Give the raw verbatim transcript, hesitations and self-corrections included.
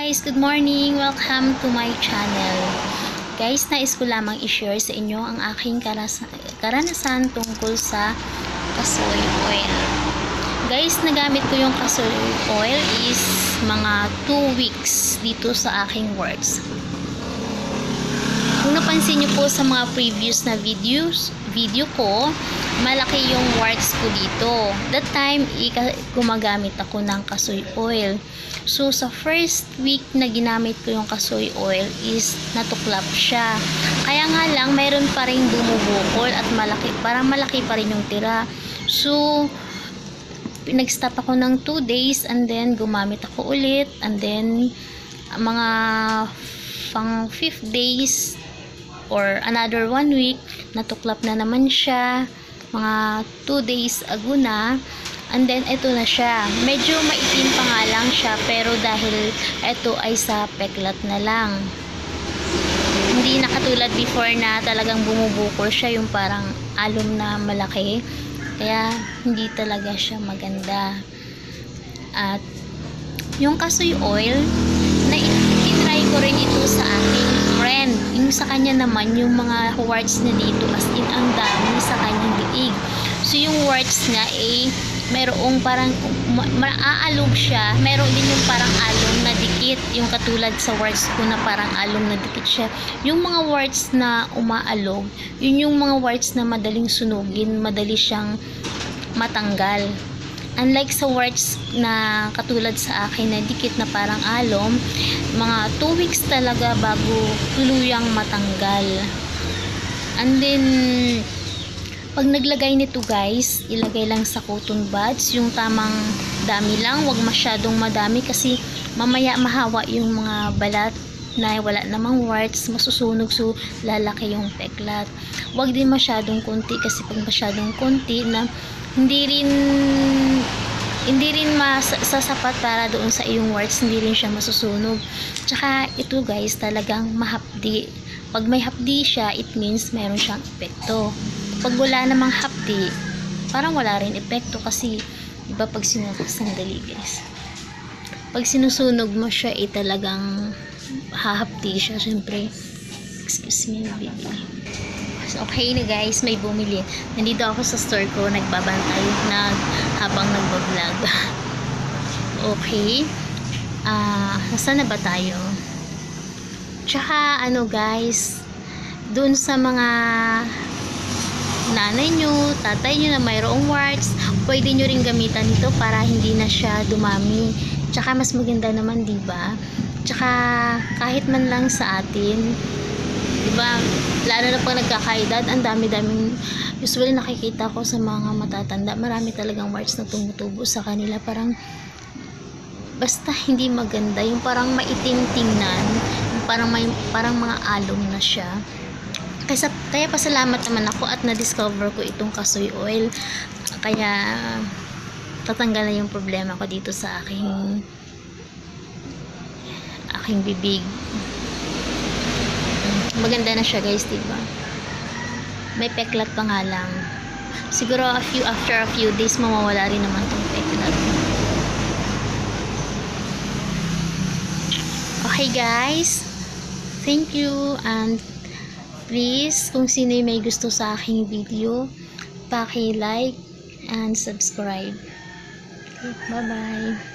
Guys, good morning! Welcome to my channel. Guys, nais ko lamang i-share sa inyo ang aking karanasan tungkol sa kasoy oil. Guys, nagamit ko yung kasoy oil is mga two weeks dito sa aking works. Kung napansin nyo po sa mga previous na videos, video ko, malaki yung warts ko dito. That time, gumagamit ako ng kasoy oil. So, sa first week na ginamit ko yung kasoy oil is natuklap siya. Kaya nga lang, mayroon pa rin bumubukol at malaki, parang malaki pa rin yung tira. So, nag-stop ako ng two days and then gumamit ako ulit. And then, mga pang fifth days or another one week, natuklap na naman siya. Mga two days ago na. And then, ito na siya. Medyo maitim pa nga lang siya, pero dahil ito ay sa peklat na lang. Hindi na katulad before na talagang bumubukol siya, yung parang alum na malaki. Kaya, hindi talaga siya maganda. At, yung kasoy oil, na itry ko rin ito sa aking friend. Yung sa kanya naman, yung mga warts na dito, as in ang dami sa kanyang liig. So, yung warts nga eh, merong parang maaalog siya, meron din yung parang alum na dikit, yung katulad sa warts ko na parang alum na dikit siya. Yung mga warts na umaalog, yun yung mga warts na madaling sunugin, madali siyang matanggal. Unlike sa warts na katulad sa akin na dikit na parang alum, mga two weeks talaga bago tuluyang matanggal. And then, pag naglagay nito guys, ilagay lang sa cotton buds, yung tamang dami lang, wag masyadong madami kasi mamaya mahawa yung mga balat na wala namang warts, masusunog, so lalaki yung peklat. Wag din masyadong konti kasi pag masyadong konti na hindi rin hindi rin masasapat para doon sa iyong warts, hindi rin siya masusunog. Tsaka ito guys, talagang mahapdi. Pag may hapdi siya, it means meron siyang epekto. Pag wala namang hapdi, parang wala rin epekto kasi iba pag sinusunog, sandali guys. Pag sinusunog mo siya, eh talagang hahapdi siya, syempre. Excuse me, baby. So, okay na guys, may bumili. Nandito ako sa store ko, nagbabantay na habang nagbablog. Okay. Ah, uh, saan na ba tayo? Tsaka, ano guys, dun sa mga nanay nyo, tatay nyo na mayroong warts, pwede nyo rin gamitan ito para hindi na siya dumami. Tsaka mas maganda naman, diba? Tsaka kahit man lang sa atin, diba, lalo na pag nagkakaedad, ang dami-daming, usually nakikita ko sa mga matatanda, marami talagang warts na tumutubo sa kanila. Parang basta hindi maganda, yung parang maitim tingnan, yung parang may parang mga alum na siya. Kaya, kaya pasalamat naman ako at na-discover ko itong kasoy oil. Kaya tatanggal na yung problema ko dito sa aking aking bibig. Maganda na siya guys, diba? May peklat pa nga lang. Siguro a few, after a few days mawawala rin naman tong peklat. Okay guys, thank you, and please, kung sino may gusto sa aking video, paki-like and subscribe. Okay, bye-bye.